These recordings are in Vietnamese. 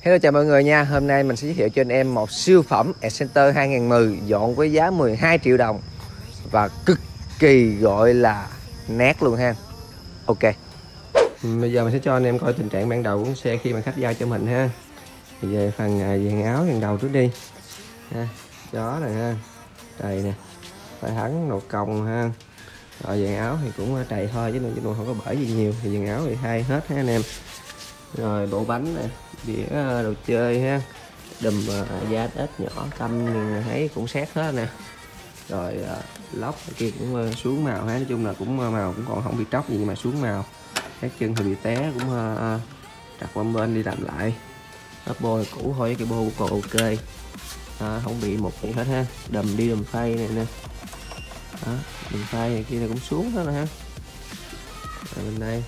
Hello chào mọi người nha. Hôm nay mình sẽ giới thiệu cho anh em một siêu phẩm Excenter 2010 dọn với giá 12 triệu đồng và cực kỳ gọi là nét luôn ha. Ok. Bây giờ mình sẽ cho anh em coi tình trạng ban đầu của xe khi mà khách giao cho mình ha. Thì về phần dàn áo dàn đầu trước đi ha. Chó này ha, đầy nè, phải thắng nột còng ha. Rồi dàn áo thì cũng đầy thôi chứ nó không có bể gì nhiều. Thì dàn áo thì thay hết ha anh em. Rồi bộ bánh nè, đĩa đồ chơi ha, đùm da ếch nhỏ tâm thấy cũng xét hết nè. Rồi lóc kia cũng xuống màu ha, nói chung là cũng màu cũng còn không bị tróc gì nhưng mà xuống màu. Các chân thì bị té cũng đặt qua bên đi làm lại. Ốp bô cũ thôi, cái bô còn ok, không bị một gì hết ha. Đùm đi đùm phay này nè, đùm phay này kia cũng xuống hết rồi ha. Rồi bên đây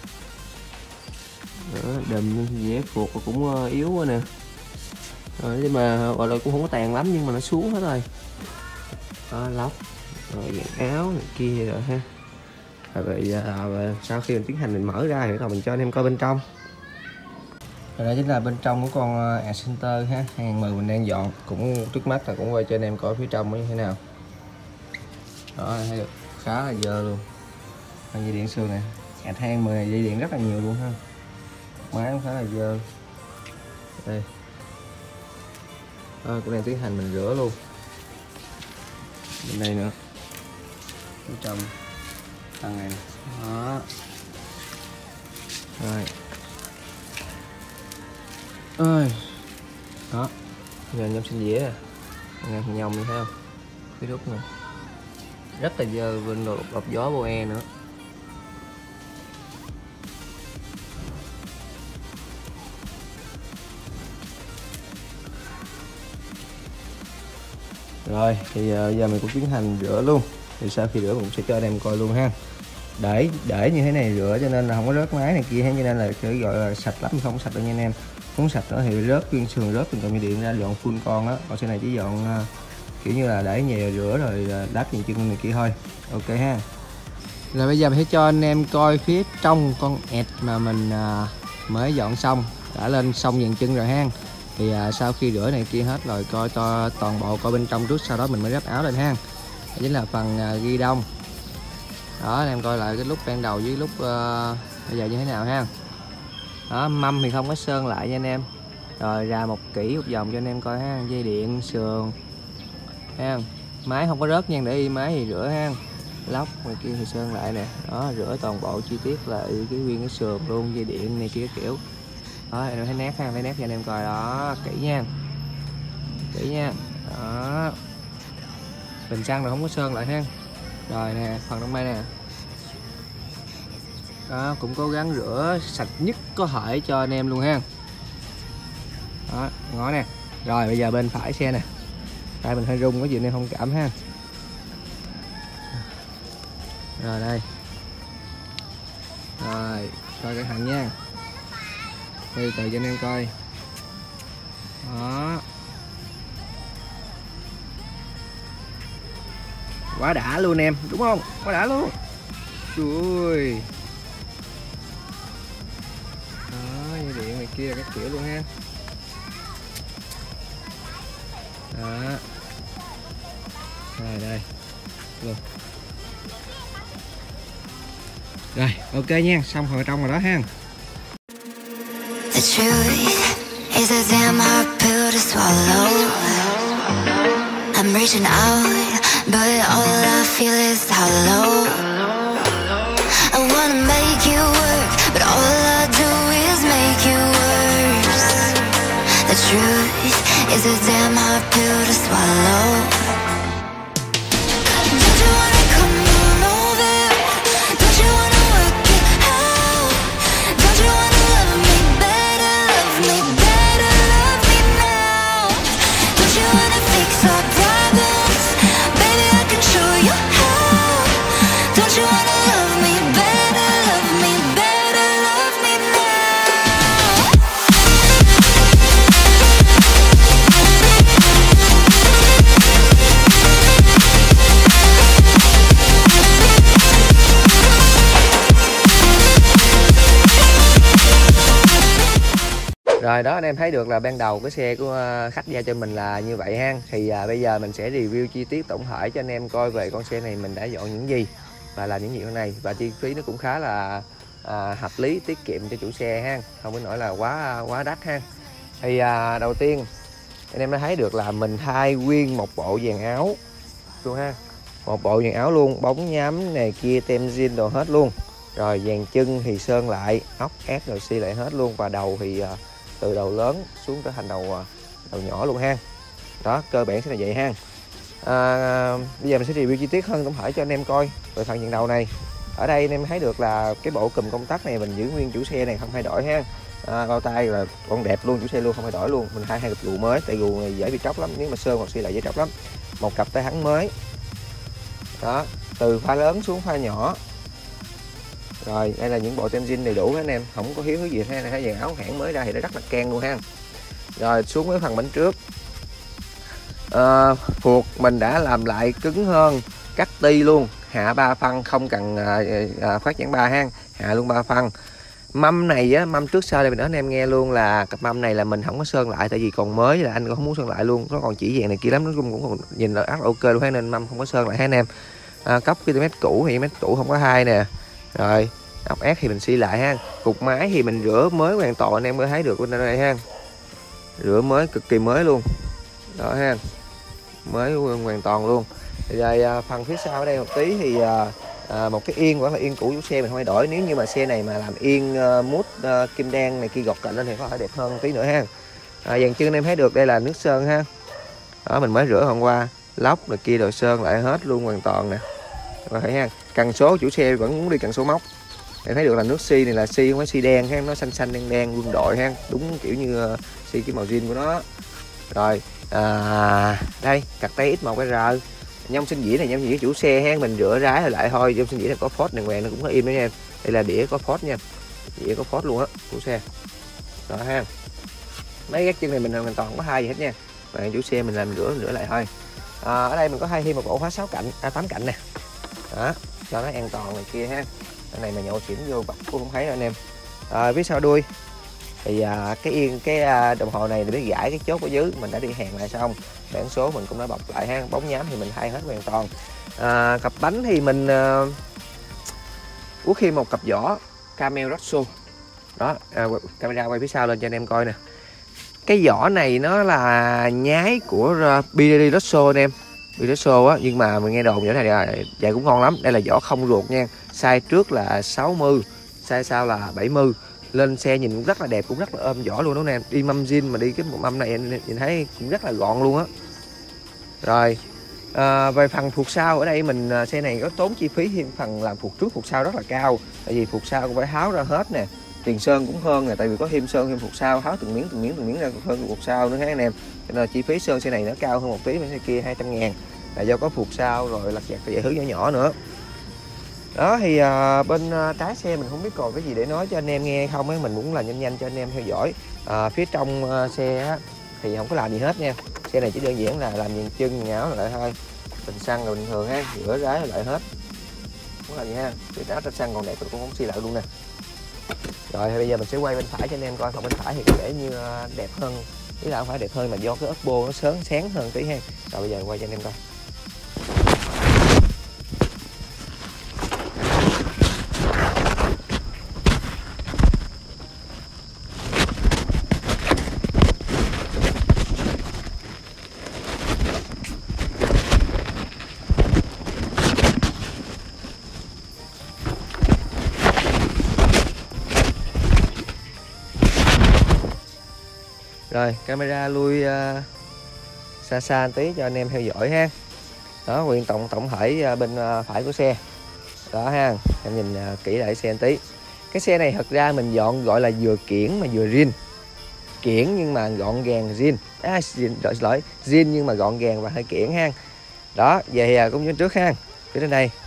đùm dễ phục cũng yếu quá nè. Rồi nhưng mà gọi là cũng không có tàn lắm nhưng mà nó xuống hết rồi. Lóc rồi dàn áo này kia rồi ha. Rồi bây giờ sau khi mình tiến hành mình mở ra thì mình cho anh em coi bên trong. Rồi đây chính là bên trong của con Excenter ha 2010 mình đang dọn. Cũng trước mắt là cũng quay cho anh em coi phía trong như thế nào. Đó thấy được khá là dơ luôn. Dây điện sườn này, X2010 này dây điện rất là nhiều luôn ha. Máy cũng khá là dơ. Đây cũng đang tiến hành mình rửa luôn. Bên đây nữa, bên trong thằng này. Đó rồi ơi đó, giờ nhôm sinh dĩa nè, ngang nhông như thấy không, cái đúc nè rất là dơ, bên lọc gió boe nữa. Rồi thì giờ mình cũng tiến hành rửa luôn. Thì sau khi rửa mình cũng sẽ cho anh em coi luôn ha. Để như thế này rửa cho nên là không có rớt máy này kia, cho nên là sẽ gọi là sạch lắm, không sạch đâu nha anh em. Muốn sạch nữa thì rớt viên sườn, rớt từng cọng dây điện ra dọn full con á. Còn xe này chỉ dọn kiểu như là để nhẹ rửa rồi đắp những chân này kia thôi. Ok ha. Rồi bây giờ mình sẽ cho anh em coi phía trong con ẹt mà mình mới dọn xong, đã lên xong dàn chân rồi ha. Thì sau khi rửa này kia hết rồi coi to toàn bộ coi bên trong trước, sau đó mình mới ráp áo lên ha. Đó chính là phần ghi đông. Đó anh em coi lại cái lúc ban đầu với lúc bây giờ như thế nào ha. Đó, mâm thì không có sơn lại nha anh em. Rồi ra một vòng cho anh em coi ha, dây điện sườn ha. Máy không có rớt nha, để y máy thì rửa ha. Lóc ngoài kia thì sơn lại nè. Đó, rửa toàn bộ chi tiết lại cái nguyên cái sườn luôn, dây điện này kia kiểu. Đó, em thấy nét ha, thấy nét cho anh em coi đó, kỹ nha. Kỹ nha. Đó. Bình xăng rồi không có sơn lại ha. Rồi nè, phần trong đây nè. Đó, cũng cố gắng rửa sạch nhất có thể cho anh em luôn ha. Đó, ngó nè. Rồi bây giờ bên phải xe nè. Tay mình hơi rung cái gì nên không cảm ha. Rồi đây. Rồi, coi cẩn thận nha. Từ từ cho anh em coi. Đó. Quá đã luôn em, đúng không? Quá đã luôn. Ui. Đó, dây điện này kia các kiểu luôn ha. Đó. Rồi đây. Luôn. Rồi, ok nha, xong hồi trong rồi đó ha. The truth is a damn hard pill to swallow. I'm reaching out, but all I feel is hollow. I wanna make you work, but all I do is make you worse. The truth is a damn hard pill to swallow. Don't you wanna come on over? Don't you wanna work it out? Don't you wanna love me better, love me better, love me now? Don't you wanna fix our problems? Baby, I can show you how. Don't you wanna love me better, love me better, love me now? Rồi đó, anh em thấy được là ban đầu cái xe của khách giao cho mình là như vậy ha. Thì bây giờ mình sẽ review chi tiết tổng thể cho anh em coi về con xe này mình đã dọn những gì và làm những gì con này, và chi phí nó cũng khá là hợp lý, tiết kiệm cho chủ xe ha, không có nói là quá đắt ha. Thì đầu tiên anh em đã thấy được là mình thay nguyên một bộ dàn áo luôn ha, một bộ dàn áo luôn, bóng nhám này kia tem zin đồ hết luôn. Rồi dàn chân thì sơn lại, ốc ép rồi xi lại hết luôn, và đầu thì từ đầu lớn xuống tới thành đầu nhỏ luôn ha. Đó, cơ bản sẽ là vậy ha. Bây giờ mình sẽ review chi tiết hơn tổng thể cho anh em coi về phần dàn đầu này. Ở đây anh em thấy được là cái bộ cùm công tắc này mình giữ nguyên chủ xe này, không thay đổi ha. Bao tay là còn đẹp luôn, chủ xe luôn, không thay đổi luôn. Mình thay hai cặp gù mới, tại gù này dễ bị tróc lắm, nếu mà sơn hoặc xi lại dễ tróc lắm. Một cặp tay hắn mới. Đó, từ pha lớn xuống pha nhỏ. Rồi đây là những bộ tem zin đầy đủ anh em, không có thiếu thứ gì ha. Thấy dàn áo hãng mới ra thì nó rất là keng luôn ha. Rồi xuống với phần bánh trước, phuộc mình đã làm lại cứng hơn, cắt ti luôn, hạ 3 phân, không cần phát giảng 3 ha, hạ luôn 3 phân. Mâm này á, mâm trước sau đây mình nói anh em nghe luôn là cặp mâm này là mình không có sơn lại, tại vì còn mới là anh cũng không muốn sơn lại luôn, nó còn chỉ vàng này kia lắm, nó cũng còn nhìn là ok luôn ha, nên mâm không có sơn lại ha anh em. Cốc km cũ thì mét cũ không có hai nè. Rồi ốc ép thì mình xi lại ha. Cục máy thì mình rửa mới hoàn toàn, anh em mới thấy được bên đây ha, rửa mới cực kỳ mới luôn đó ha, mới hoàn toàn luôn. Rồi phần phía sau ở đây một tí thì một cái yên vẫn là yên cũ chủ xe mình không thay đổi. Nếu như mà xe này mà làm yên mút kim đen này kia gọt cạnh lên thì có thể đẹp hơn tí nữa ha. Dàn chân anh em thấy được đây là nước sơn ha, đó mình mới rửa hôm qua, lóc rồi kia rồi sơn lại hết luôn hoàn toàn nè. Rồi thấy ha, cần số chủ xe vẫn muốn đi cần số móc. Em thấy được là nước xi này là xi không phải xi đen ha, nó xanh xanh đen đen quân đội ha, đúng kiểu như xi cái màu zin của nó. Rồi đây cặt tay X1R, nhông sinh dĩa này nhông sinh dĩa chủ xe ha, mình rửa rái lại thôi. Nhông sinh dĩa này có phốt đàng hoàng, nó cũng có im đó nha. Đây là đĩa có phốt nha, đĩa có phốt luôn á chủ xe đó ha. Mấy gác chân này mình hoàn toàn có hai gì hết nha, và chủ xe mình làm rửa lại thôi. Ở đây mình có thêm một ổ khóa 6 cạnh 8 cạnh nè, đó cho nó an toàn này kia ha. Cái này mà nhậu xỉn vô bắt cũng không thấy đâu anh em. Phía sau đuôi thì cái đồng hồ này để biết gãi cái chốt ở dưới mình đã đi hàng lại xong, bảng số mình cũng đã bọc lại ha. Bóng nhám thì mình thay hết hoàn toàn. Cặp bánh thì mình uất thêm một cặp vỏ Camel Rosso đó. Camera quay phía sau lên cho anh em coi nè. Cái vỏ này nó là nhái của BDD Rosso anh em, BDD Rosso á, nhưng mà mình nghe đồn vỏ này chạy cũng ngon lắm. Đây là vỏ không ruột nha, size trước là 60, size sau là 70. Lên xe nhìn cũng rất là đẹp, cũng rất là ôm vỏ luôn đó nè. Đi mâm zin mà đi cái mâm này anh nhìn thấy cũng rất là gọn luôn á. Rồi về phần phuộc sau ở đây mình xe này có tốn chi phí thêm phần làm phuộc trước phuộc sau rất là cao, tại vì phuộc sau cũng phải tháo ra hết nè, tiền sơn cũng hơn nè, tại vì có thêm sơn thêm phuộc sau, tháo từng miếng ra hơn phuộc sau nữa ha anh em. Cho nên chi phí sơn xe này nó cao hơn một tí, mấy xe kia 200.000 là do có phuộc sau rồi lặt vặt vài thứ nhỏ nhỏ nữa. Đó thì bên trái xe mình không biết còn cái gì để nói cho anh em nghe không ấy, mình muốn là nhanh cho anh em theo dõi. Phía trong xe á, thì không có làm gì hết nha, xe này chỉ đơn giản là làm dàn chân áo lại thôi, bình xăng rồi bình thường ha, rửa rái lại hết, không làm gì ha. Cái áo trên xăng còn đẹp, cũng không xi lại luôn nè. Rồi bây giờ mình sẽ quay bên phải cho anh em coi, phần bên phải thì có vẻ như đẹp hơn, ý là không phải đẹp hơn mà do cái Oppo nó sáng hơn tí ha. Rồi bây giờ quay cho anh em coi. Rồi camera lui xa một tí cho anh em theo dõi ha. Đó, nguyên tổng thể bên phải của xe đó ha, em nhìn kỹ lại xe một tí. Cái xe này thật ra mình dọn gọi là vừa kiển mà vừa zin, kiển nhưng mà gọn gàng zin, lỗi zin nhưng mà gọn gàng và hơi kiển ha. Đó về cũng như trước ha, phía trên đây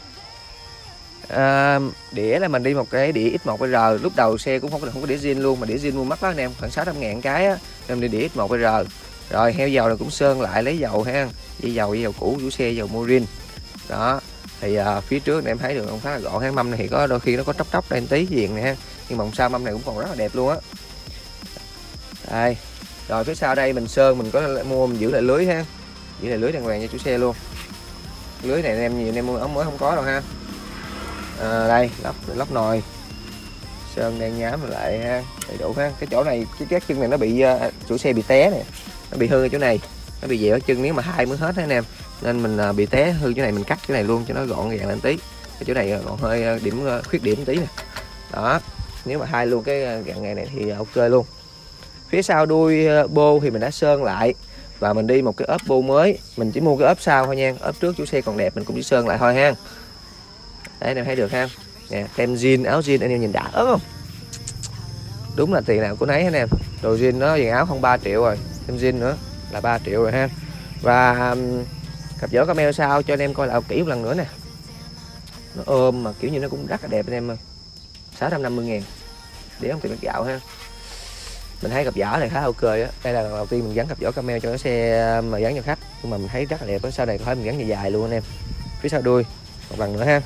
đĩa là mình đi một cái đĩa X1R. Lúc đầu xe cũng không có đĩa zin luôn, mà đĩa zin mua mắc đó anh em, khoảng 600.000 cái á, em đi đĩa X1R. Rồi heo dầu này cũng sơn lại, lấy dầu ha, dây dầu cũ chủ xe, dầu Morin đó. Thì phía trước này em thấy được không, khá là gọn ha. Mâm này thì có đôi khi nó có tróc đây một tí viền này ha, nhưng mà sao mâm này cũng còn rất là đẹp luôn á. Đây. Rồi phía sau đây mình sơn, mình có mua, mình giữ lại lưới ha, giữ lại lưới đàng hoàng cho chủ xe luôn. Lưới này anh em nhiều anh em mua ống mới không có đâu ha. Đây lắp nồi, sơn đen nhám lại ha, đầy đủ ha. Cái chỗ này cái chân này nó bị chủ xe bị té nè, nó bị hư ở chỗ này, nó bị dẹo ở chân, nếu mà hai mới hết đó anh em, nên mình bị té hư chỗ này, mình cắt cái này luôn cho nó gọn gàng lên tí. Cái chỗ này còn hơi khuyết điểm tí nè, đó, nếu mà hai luôn cái gạn ngày này thì ok luôn. Phía sau đuôi bô thì mình đã sơn lại và mình đi một cái ốp bô mới, mình chỉ mua cái ốp sau thôi nha, ốp trước chủ xe còn đẹp mình cũng chỉ sơn lại thôi ha. Đấy anh em thấy được ha, nè, tem jean, áo jean anh em nhìn đã không? Đúng là tiền nào của nấy anh em. Đồ jean nó dàn áo không 3 triệu rồi, tem jean nữa là 3 triệu rồi ha. Và cặp dỡ camel sau cho anh em coi lại kỹ một lần nữa nè, nó ôm mà kiểu như nó cũng rất là đẹp anh em ơi. 650.000 để không tiền bát gạo ha. Mình thấy cặp giỏ này khá ok á. Đây là lần đầu tiên mình gắn cặp giỏ camel cho cái xe mà gắn cho khách, nhưng mà mình thấy rất là đẹp. Sau này có thể mình gắn dài dài luôn anh em. Phía sau đuôi một lần nữa ha.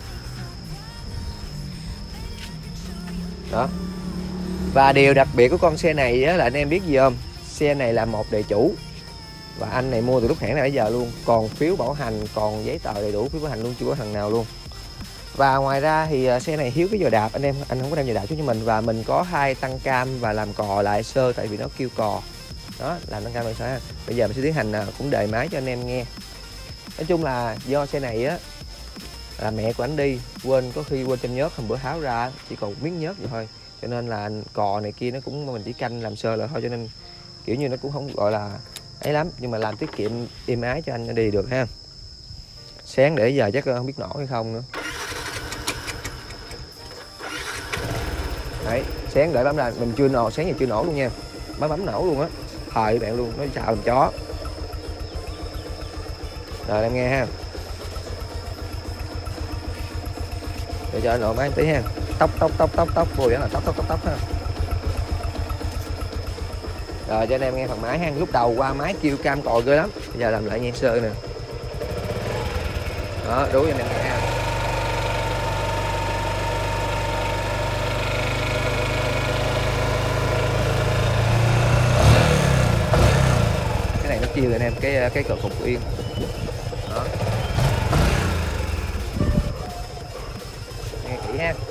Đó. Và điều đặc biệt của con xe này á, là anh em biết gì không? Xe này là một đời chủ và anh này mua từ lúc hãng này bây giờ luôn, còn phiếu bảo hành, còn giấy tờ đầy đủ, phiếu bảo hành luôn, chưa có thằng nào luôn. Và ngoài ra thì xe này thiếu cái giò đạp anh em, anh không có đem giò đạp xuống cho mình, và mình có 2 tăng cam và làm cò lại sơ tại vì nó kêu cò. Đó, làm tăng cam lại sơ. Bây giờ mình sẽ tiến hành cũng đề máy cho anh em nghe. Nói chung là do xe này á là mẹ của anh đi quên, có khi quên trên nhớt, hôm bữa tháo ra chỉ còn miếng nhớt vậy thôi, cho nên là cò này kia nó cũng mình chỉ canh làm sơ lại thôi, cho nên kiểu như nó cũng không gọi là ấy lắm, nhưng mà làm tiết kiệm êm ái cho anh đi được ha. Sáng để giờ chắc không biết nổ hay không nữa. Đấy, sáng để bấm là mình chưa nổ, sáng giờ chưa nổ luôn nha, bấm nổ luôn á, thời bạn luôn, nó chào làm chó. Rồi em nghe ha, để cho nổ máy một tí ha, tóc vô là tóc ha. Rồi cho anh em nghe phần máy ha, lúc đầu qua máy kêu cam còi ghê lắm, bây giờ làm lại nghe sơ nè. Đó, đuối cho anh em nghe ha. Cái này nó chiêu rồi anh em, cái cờ phục yên. Đó. Nghe kỹ ha.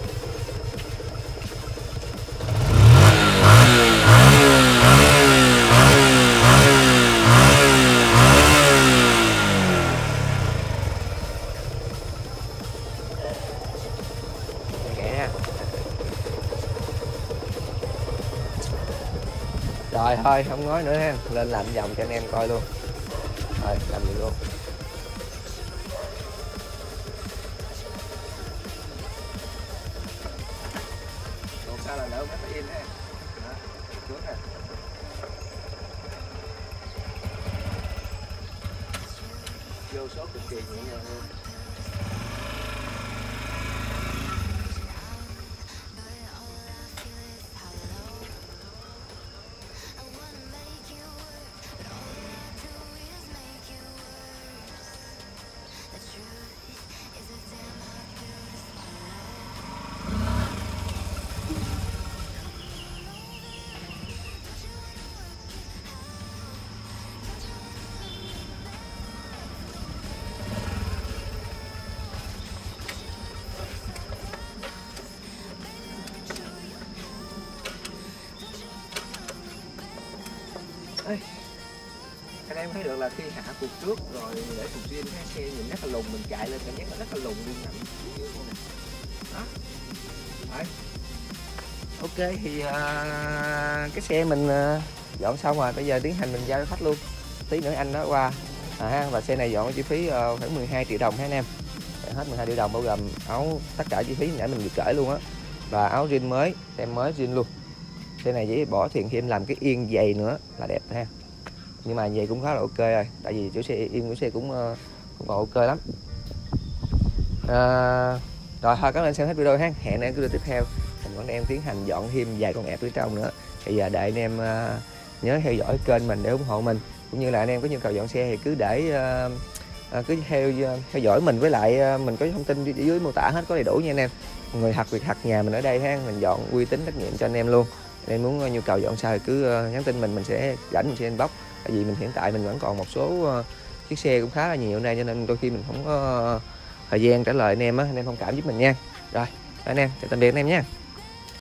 Rồi thôi không nói nữa ha, lên làm vòng cho anh em coi luôn. Rồi làm gì luôn. Còn sao là đỡ phải in ha. Đó, trước ha. Vô số cực kỳ nhẹ nhàng luôn. Anh em thấy được là khi hạ cục trước rồi để cục riêng cái xe nhìn rất là lùng, mình chạy lên cảm giác nó rất là lùng luôn nè. Đó. Đấy. Ok thì cái xe mình dọn xong rồi, bây giờ tiến hành mình giao cho khách luôn. Tí nữa anh nó qua và xe này dọn chi phí khoảng 12 triệu đồng ha anh em. Hết 12 triệu đồng bao gồm áo, tất cả chi phí nãy mình được kể luôn á, và áo zin mới, tem mới zin luôn. Xe này chỉ bỏ tiền thêm làm cái yên giày nữa là đẹp ha, nhưng mà giày cũng khá là ok rồi, tại vì chủ xe yên của xe cũng còn ok lắm. Rồi thôi các bạn xem hết video ha, hẹn em video tiếp theo mình vẫn đang tiến hành dọn thêm vài con ẹp ở trong nữa. Bây giờ đợi anh em nhớ theo dõi kênh mình để ủng hộ mình, cũng như là anh em có nhu cầu dọn xe thì cứ để cứ theo dõi mình, với lại mình có thông tin dưới mô tả hết, có đầy đủ nha anh em. Người thật việc thật nhà mình ở đây ha, mình dọn uy tín trách nhiệm cho anh em luôn. Nên muốn nhu cầu dọn sao thì cứ nhắn tin mình sẽ rảnh mình sẽ inbox. Tại vì mình hiện tại mình vẫn còn một số chiếc xe cũng khá là nhiều ở đây, cho nên đôi khi mình không có thời gian trả lời anh em á, anh em thông cảm giúp mình nha. Rồi, anh em chào tạm biệt anh em nha.